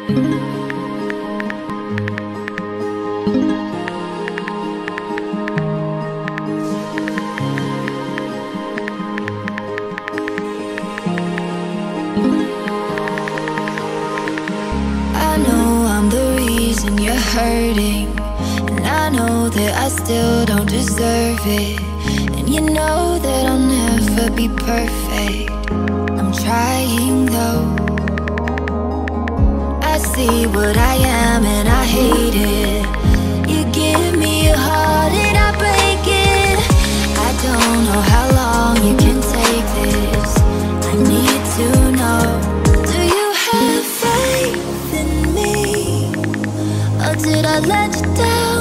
I know I'm the reason you're hurting, and I know that I still don't deserve it. And you know that I'll never be perfect. I'm trying though. I see what I am and I hate it. You give me your heart and I break it. I don't know how long you can take this. I need to know, do you have faith in me? Or did I let you down?